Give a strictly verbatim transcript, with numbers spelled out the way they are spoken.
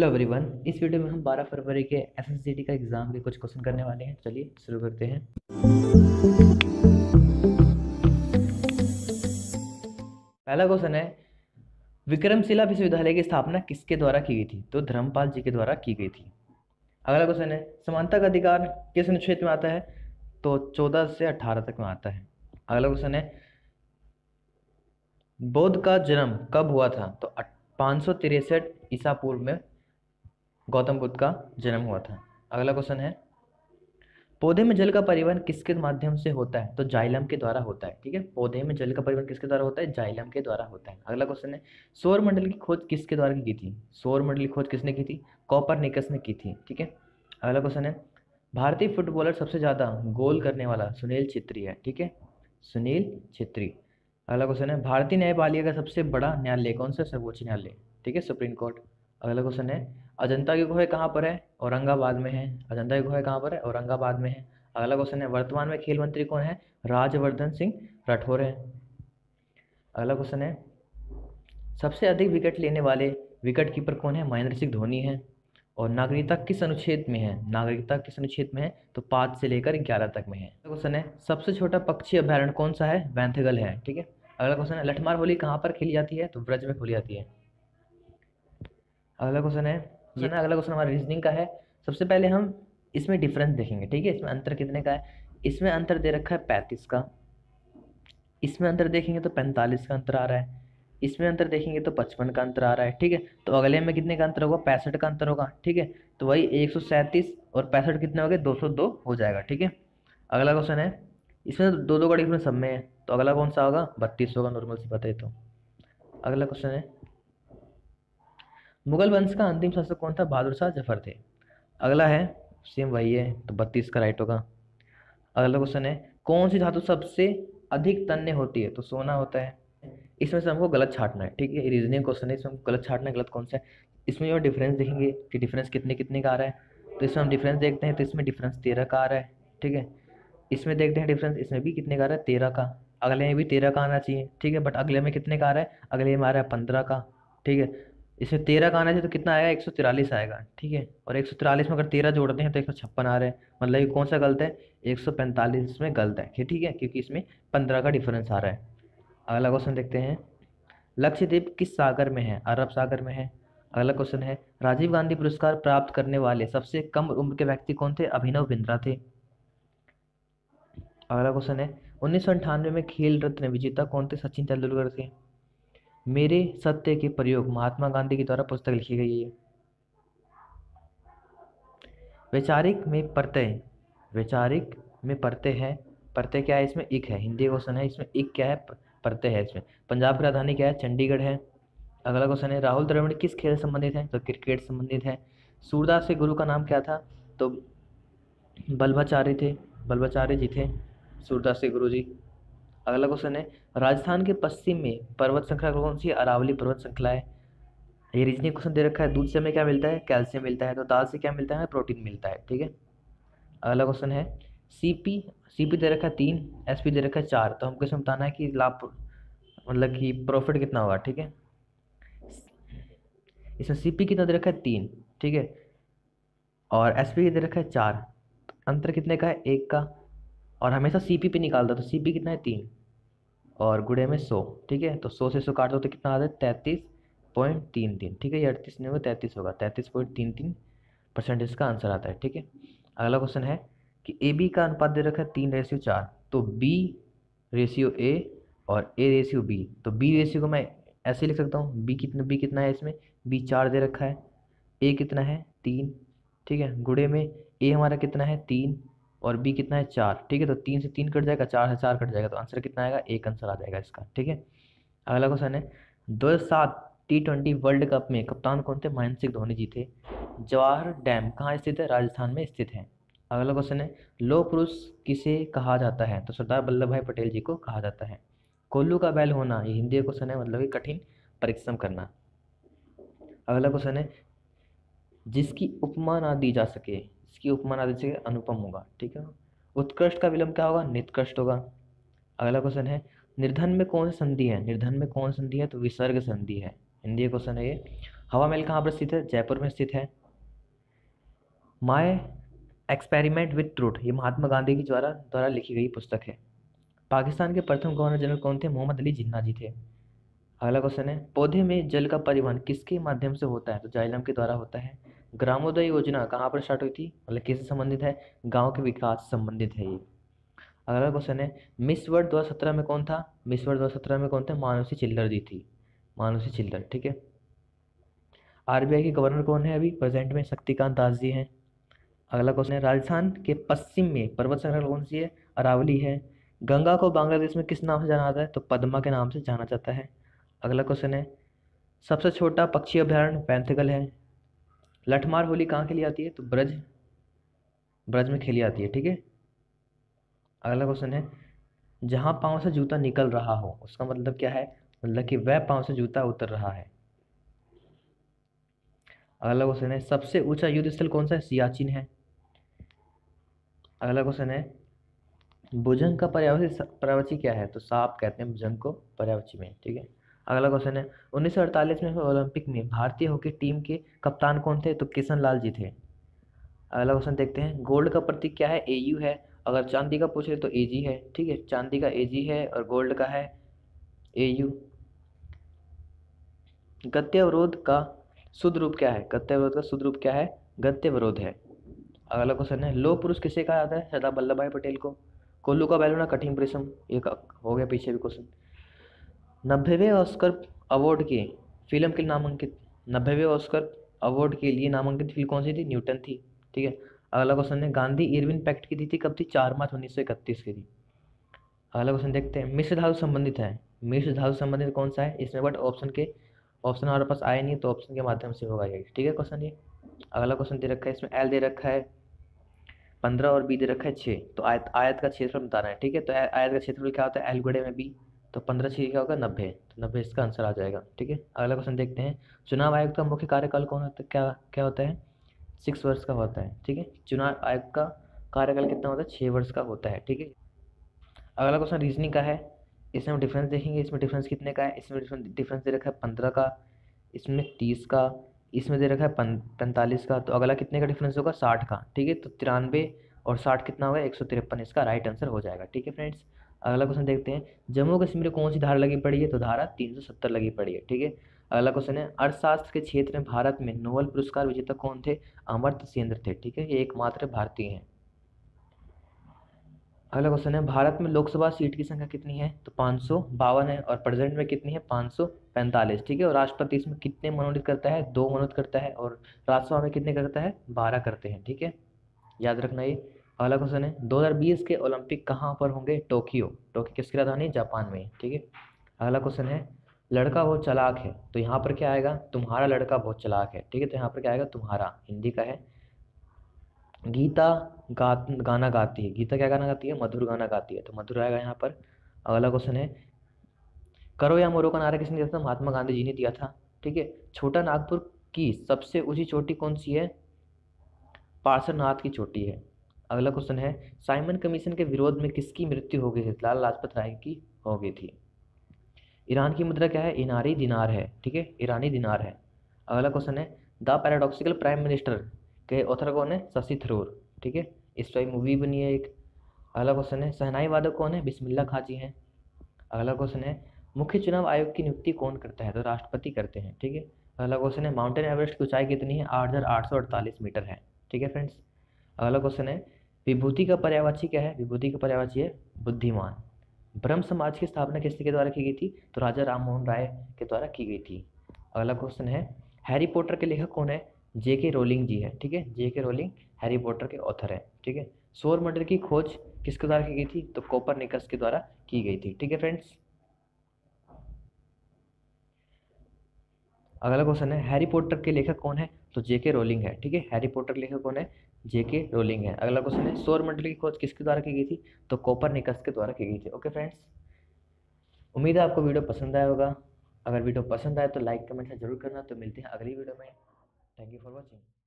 Hello everyone. इस video में हम बारह फरवरी के एसएससीटी का एग्ज़ाम के कुछ क्वेश्चन करने वाले हैं। चलिए शुरू करते हैं। पहला क्वेश्चन है, विक्रमशिला विश्वविद्यालय की स्थापना किसके द्वारा की गई थी? तो धर्मपाल जी के द्वारा की गई थी। अगला क्वेश्चन है, समानता का अधिकार किस अनुच्छेद में आता है? तो चौदह से अठारह तक में आता है। अगला क्वेश्चन है, बौद्ध का जन्म कब हुआ था? तो पाँच सौ तिरसठ ईसा पूर्व में गौतम बुद्ध का जन्म हुआ था। अगला क्वेश्चन है, पौधे में जल का परिवहन किसके माध्यम से होता है? तो जाइलम के द्वारा होता है। ठीक है, पौधे में जल का परिवहन किसके द्वारा होता है? जाइलम के द्वारा होता है। अगला क्वेश्चन है, सौर मंडल की खोज किसके द्वारा की थी? सौर मंडल की खोज किसने की थी? कोपरनिकस ने की थी। ठीक है, अगला क्वेश्चन है, भारतीय फुटबॉलर सबसे ज्यादा गोल करने वाला सुनील छेत्री है। ठीक है, सुनील छेत्री। अगला क्वेश्चन है, भारतीय न्यायपालिका का सबसे बड़ा न्यायालय कौन सा? सर्वोच्च न्यायालय। ठीक है, सुप्रीम कोर्ट। अगला क्वेश्चन है, अजंता की गुफा कहाँ पर है? औरंगाबाद में है। अजंता की गुफा कहाँ पर है? औरंगाबाद में है। अगला क्वेश्चन है, वर्तमान में खेल मंत्री कौन है? राजवर्धन सिंह राठौर है। अगला क्वेश्चन है, सबसे अधिक विकेट लेने वाले विकेट कीपर कौन है? महेंद्र सिंह धोनी है। और नागरिकता किस अनुच्छेद में है? नागरिकता किस अनुच्छेद में है? तो पाँच से लेकर ग्यारह तक में है। अगला क्वेश्चन है, सबसे छोटा पक्षी अभ्यारण्य कौन सा है? वैंथगल है। ठीक है, अगला क्वेश्चन है, लठमार होली कहाँ पर खेली जाती है? तो ब्रज में खेली जाती है। अगला क्वेश्चन है, ये ना अगला क्वेश्चन हमारा रीजनिंग का है। सबसे पहले हम इसमें डिफरेंस देखेंगे। ठीक है, इसमें अंतर कितने का है? इसमें अंतर दे रखा है पैंतीस का। इसमें अंतर देखेंगे तो पैंतालीस का अंतर आ रहा है। इसमें अंतर देखेंगे तो पचपन का अंतर आ रहा है। ठीक है, तो अगले में कितने का अंतर होगा? पैंसठ का अंतर होगा। ठीक है, तो वही एक सौ सैंतीस और पैंसठ कितने हो गए? दो सौ दो हो जाएगा। ठीक है, अगला क्वेश्चन है, इसमें तो दो दो का डिफरेंस सब में है, तो अगला कौन सा होगा? बत्तीस होगा, नॉर्मल सी बात है। तो अगला क्वेश्चन है, मुगल वंश का अंतिम शासक कौन था? बहादुर शाह जफर थे। अगला है, सेम वही है, तो बत्तीस का राइट होगा। अगला क्वेश्चन है, कौन सी धातु सबसे अधिक तन्य होती है? तो सोना होता है। इसमें से हमको गलत छांटना है। ठीक है, रीजनिंग क्वेश्चन है, इसमें हमको गलत छांटना है, गलत कौन सा है। इसमें जो डिफरेंस देखेंगे कि डिफरेंस कितने कितने का आ रहा है, तो इसमें हम डिफरेंस देखते हैं तो इसमें डिफरेंस तेरह का आ रहा है। ठीक है, इसमें देखते हैं डिफरेंस, इसमें भी कितने का आ रहा है? तेरह का। अगले में भी तेरह का आना चाहिए। ठीक है, बट अगले में कितने का आ रहा है? अगले में आ रहा है पंद्रह का। ठीक है, इसमें तेरह का आना चाहिए तो कितना आएगा? एक सौ तिरालीस आएगा। ठीक है, और एक सौ तिरालीस में अगर तेरह जोड़ते हैं तो एक सौ छप्पन आ रहा है। मतलब ये कौन सा गलत है? एक सौ पैंतालीस इसमें गलत है। ठीक है, क्योंकि इसमें पंद्रह का डिफरेंस आ रहा है। अगला क्वेश्चन देखते हैं, लक्षद्वीप किस सागर में है? अरब सागर में है। अगला क्वेश्चन है, राजीव गांधी पुरस्कार प्राप्त करने वाले सबसे कम उम्र के व्यक्ति कौन थे? अभिनव बिंद्रा थे। अगला क्वेश्चन है, उन्नीस सौ अंठानवे में खेल रत्न विजेता कौन थे? सचिन तेंदुलकर थे। मेरे सत्य के प्रयोग महात्मा गांधी के द्वारा पुस्तक लिखी गई है। वैचारिक में प्रत्यय, वैचारिक में प्रत्यय है। प्रत्यय क्या है? इसमें इक है। हिंदी क्वेश्चन है, इसमें इक क्या है? प्रत्यय है इसमें। पंजाब की राजधानी क्या है? चंडीगढ़ है। अगला क्वेश्चन है, राहुल द्रविड़ किस खेल से संबंधित है? तो क्रिकेट संबंधित है। सूरदास के गुरु का नाम क्या था? तो बल्लभाचार्य थे, बल्लभाचार्य जी थे सूरदास के गुरु जी। अगला क्वेश्चन है, राजस्थान के पश्चिम में पर्वत श्रृंखला कौन सी है? अरावली पर्वत श्रृंखला है। ये रीजनिंग क्वेश्चन दे रखा है, दूध से हमें क्या मिलता है? कैल्शियम मिलता है। तो दाल से क्या मिलता है? प्रोटीन मिलता है। ठीक है, अगला क्वेश्चन है, सीपी, सीपी दे रखा है तीन, एसपी दे रखा है चार, तो हमको इसमें बताना है कि लाभ मतलब कि प्रॉफिट कितना होगा। ठीक है, इसमें सीपी कितना दे रखा है? तीन। ठीक है, और एसपी दे रखा है चार, तो अंतर कितने का है? एक का। और हमेशा सीपी पे निकालता, तो सीपी कितना है? तीन, और गुणे में सौ। ठीक है, तो सौ से सौ काट दो तो कितना आता है? तैंतीस पॉइंट तीन तीन। ठीक है, ये अड़तीस नहीं होगा, तैंतीस होगा। तैंतीस पॉइंट तीन तीन परसेंट इसका आंसर आता है। ठीक है, अगला क्वेश्चन है कि ए बी का अनुपात दे रखा है तीन रेशियो चार, तो बी रेशियो ए और ए रेशियो बी, तो बी रेशियो को मैं ऐसे लिख सकता हूँ, बी कितना बी कितना है इसमें? बी चार दे रखा है, ए कितना है? तीन। ठीक है, गुणे में ए हमारा कितना है? तीन, और बी कितना है? चार। ठीक है, तो तीन से तीन कट जाएगा, चार से चार कट जाएगा, तो आंसर कितना आएगा? एक आंसर आ जाएगा इसका। ठीक है, अगला क्वेश्चन है, दो हज़ार सात टी ट्वेंटी वर्ल्ड कप में कप्तान कौन थे? महेंद्र सिंह धोनी जी थे। जवाहर डैम कहाँ स्थित है? राजस्थान में स्थित है। अगला क्वेश्चन है, लौह पुरुष किसे कहा जाता है? तो सरदार वल्लभ भाई पटेल जी को कहा जाता है। कोल्लू का बैल होना, ये हिंदी क्वेश्चन है, मतलब कि कठिन परिश्रम करना। अगला क्वेश्चन है, जिसकी उपमा ना दी जा सके, जिसकी उपमा ना दी सके अनुपम होगा। ठीक है, उत्कृष्ट का विलोम क्या होगा? नित्कृष्ट होगा। अगला क्वेश्चन है, निर्धन में कौन सी संधि है? निर्धन में कौन सी संधि है? तो विसर्ग संधि है। हिंदी क्वेश्चन है ये। हवा महल कहाँ पर स्थित है? जयपुर में स्थित है। माय एक्सपेरिमेंट विथ ट्रूथ, ये महात्मा गांधी की द्वारा द्वारा लिखी गई पुस्तक है। पाकिस्तान के प्रथम गवर्नर जनरल कौन थे? मोहम्मद अली जिन्ना जी थे। अगला क्वेश्चन है, पौधे में जल का परिवहन किसके माध्यम से होता है? तो जाइलम के द्वारा होता है। ग्रामोदय योजना कहाँ पर स्टार्ट हुई थी? मतलब किससे संबंधित है? गांव के विकास से संबंधित है ये। अगला क्वेश्चन है, मिस वर्ल्ड दो हज़ार सत्रह में कौन था? मिस वर्ल्ड दो हज़ार सत्रह में कौन थे? मानुषी चिल्लर जी थी। मानुषी चिल्लर, ठीक है। आरबीआई के गवर्नर कौन है अभी प्रेजेंट में? शक्तिकांत दास जी हैं। अगला क्वेश्चन है, राजस्थान के पश्चिम में पर्वत श्रृंखला कौन सी है? अरावली है। गंगा को बांग्लादेश में किस नाम से जाना जाता है? तो पद्मा के नाम से जाना जाता है। अगला क्वेश्चन है, सबसे छोटा पक्षी अभयारण्य पैंथगल है। लठमार होली कहाँ खेली जाती है? तो ब्रज ब्रज में खेली जाती है, ठीक है। अगला क्वेश्चन है, जहाँ पाँव से जूता निकल रहा हो उसका मतलब क्या है? मतलब कि वह पाँव से जूता उतर रहा है। अगला क्वेश्चन है, सबसे ऊंचा युद्ध स्थल कौन सा है? सियाचिन है। अगला क्वेश्चन है, भुजंग का पर्यायवाची पर्यायवाची क्या है? तो सांप कहते हैं भुजंग को पर्यायवाची में, ठीक है। अगला क्वेश्चन है, उन्नीस सौ अड़तालीस में हुए ओलंपिक में भारतीय हॉकी टीम के कप्तान कौन थे? तो किशन लाल जी थे। अगला क्वेश्चन देखते हैं, गोल्ड का प्रतीक क्या है? एयू है। अगर चांदी का पूछे तो एजी है, ठीक है। चांदी का एजी है और गोल्ड का है एयू। गद्य अवरोध का शुद्ध रूप क्या है? गद्य अवरोध का शुद्ध रूप क्या है? गद्य विरोध है। अगला क्वेश्चन है, लौह पुरुष किसे कहा जाता है? सरदार वल्लभ भाई पटेल को। कोल्लू का बैलूना कठिन परिश्रम, ये का- हो गया पीछे भी क्वेश्चन। नब्बेवें ऑस्कर अवार्ड के फिल्म के लिए नामांकित नब्बेवें ऑस्कर अवार्ड के लिए नामांकित फिल्म कौन सी थी? न्यूटन थी, ठीक है। अगला क्वेश्चन है, गांधी इरविन पैक्ट की तिथि कब थी? चार मार्च उन्नीस सौ इकतीस की थी। अगला क्वेश्चन देखते हैं, मिश्र धातु संबंधित है। मिश्र धातु संबंधित कौन सा है इसमें? बट ऑप्शन के ऑप्शन हमारे पास आए नहीं, तो ऑप्शन के माध्यम से होगा ये, ठीक है क्वेश्चन ये। अगला क्वेश्चन दे रखा है, इसमें एल दे रखा है पंद्रह और बी दे रखा है छः। तो आयत आयत का क्षेत्रफल बताना है, ठीक है। तो आ- आयत का क्षेत्रफल क्या होता है? एल गुणे में बी। तो पंद्रह छः क्या होगा? नब्बे। तो नब्बे इसका आंसर आ जाएगा, ठीक है। अगला क्वेश्चन देखते हैं, चुनाव आयोग का मुख्य कार्यकाल कौन होता है? क्या क्या होता है? सिक्स वर्ष का होता है, ठीक है। चुनाव आयोग का कार्यकाल कितना होता है? छः वर्ष का होता है, ठीक है। अगला क्वेश्चन रीजनिंग का है। इसमें हम डिफरेंस देखेंगे, इसमें डिफरेंस कितने का है? इसमें डिफरेंस दे रखा है पंद्रह का, इसमें तीस का, इसमें दे रखा है पैंतालीस का। तो अगला कितने का डिफरेंस होगा? साठ का, ठीक है। तो तिरानवे और साठ कितना होगा? एक सौ तिरपन इसका राइट आंसर हो जाएगा, ठीक है फ्रेंड्स। अगला क्वेश्चन देखते हैं, जम्मू कश्मीर में कौन सी धारा लगी पड़ी है? तो धारा तीन सौ सत्तर लगी पड़ी है, ठीक है। अगला क्वेश्चन है, अर्थशास्त्र के क्षेत्र में भारत में नोबेल पुरस्कार विजेता कौन थे? अमर्त्य सेन थे, ठीक है। ये एकमात्र भारतीय हैं। अगला क्वेश्चन है, भारत में लोकसभा सीट की संख्या कितनी है? तो पाँच सौ बावन है। और प्रेजेंट में कितनी है? पाँच सौ पैंतालीस, ठीक है। और राष्ट्रपति इसमें कितने मनोनीत करता है? दो मनोनीत करता है। और राज्यसभा में कितने करता है? बारह करते हैं, ठीक है। याद रखना ये। अगला क्वेश्चन है, दो हज़ार बीस के ओलंपिक कहाँ पर होंगे? टोक्यो। टोक्यो किसकी राजधानी? जापान में, ठीक है। अगला क्वेश्चन है, लड़का बहुत चालाक है, तो यहाँ पर क्या आएगा? तुम्हारा लड़का बहुत चालाक है, ठीक है। तो यहाँ पर क्या आएगा? तुम्हारा, हिंदी का है। गीता गा गाना गाती है। गीता क्या गाना गाती है? मधुर गाना गाती है, तो मधुर आएगा यहाँ पर। अगला क्वेश्चन है, करो या मरो का नारा किसने दिया था? महात्मा गांधी जी ने दिया था, ठीक है। छोटा नागपुर की सबसे ऊंची चोटी कौन सी है? पार्श्वनाथ की चोटी है। अगला क्वेश्चन है, साइमन कमीशन के विरोध में किसकी मृत्यु हो गई थी? लाला लाजपत राय की हो गई थी। ईरान की मुद्रा क्या है? इनारी दिनार है, ठीक है। ईरानी दिनार है। अगला क्वेश्चन है, द पैराडॉक्सिकल प्राइम मिनिस्टर के ऑथर कौन है? शशि थरूर, ठीक है। इस पर मूवी बनी है एक। अगला क्वेश्चन है, शहनाई वादक कौन है? बिस्मिल्लाह खां जी हैं। अगला क्वेश्चन है, मुख्य चुनाव आयोग की नियुक्ति कौन करता है? तो राष्ट्रपति करते हैं, ठीक है। अगला क्वेश्चन है, माउंटेन एवरेस्ट की ऊंचाई कितनी है? आठ हज़ार आठ सौ अड़तालीस मीटर है, ठीक है फ्रेंड्स। अगला क्वेश्चन है, विभूति का पर्यायवाची क्या है? विभूति का पर्यायवाची है बुद्धिमान। ब्रह्म समाज की स्थापना किसके द्वारा की गई थी? तो राजा राम मोहन राय के द्वारा की गई थी। अगला क्वेश्चन है, हैरी पॉटर के लेखक कौन है? जे के रोलिंग जी है, ठीक है। J K Rowling Harry Potter के ऑथर है, ठीक है। सौर मंडल की खोज किसके द्वारा की गई थी? तो कोपरनिकस के द्वारा की गई थी, ठीक है फ्रेंड्स। अगला क्वेश्चन है, हैरी पॉटर के लेखक कौन है? तो जे के रोलिंग है, ठीक है। हैरी पॉटर के लेखक कौन है? जे के रोलिंग है। अगला क्वेश्चन है, सौर मंडल की खोज किसके द्वारा की गई थी? तो कोपरनिकस के द्वारा की गई थी, ओके फ्रेंड्स। उम्मीद है आपको वीडियो पसंद आया होगा। अगर वीडियो पसंद आए तो लाइक कमेंट से जरूर करना। तो मिलते हैं अगली वीडियो में। Thank you for watching.